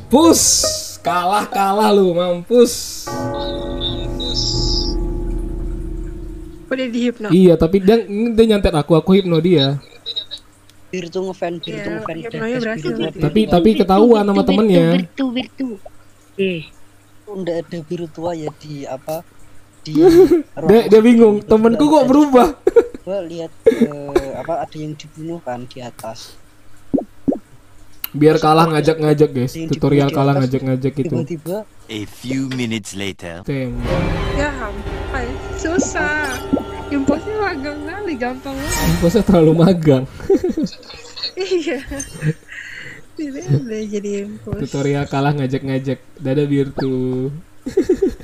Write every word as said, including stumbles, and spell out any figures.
Mampus. Kalah-kalah lu, mampus. Kok dia di hipno? Iya, tapi dia, dia nyantet aku, aku hipno dia. Virtu ngefan, Virtu Ya, ngefan. hipnonya berhasil. Tapi tapi ketahuan sama temennya. Virtu, virtu. Eh, Nggak ada virtua ya di apa? Di Dia dia bingung, temenku kok berubah. Gua lihat eh, apa ada yang dibunuh kan di atas. Biar kalah ngajak-ngajak guys, Ada yang tutorial dibunuh di kalah atas, ngajak-ngajak itu. Tiba-tiba A few minutes later. Tem. Ya hampai, susah. Imposnya magang kali, gampang banget. Masa terlalu magang. Iya. Tidak ada jadi impos. Tutorial kalah ngajak-ngajak. Dadah Virtu.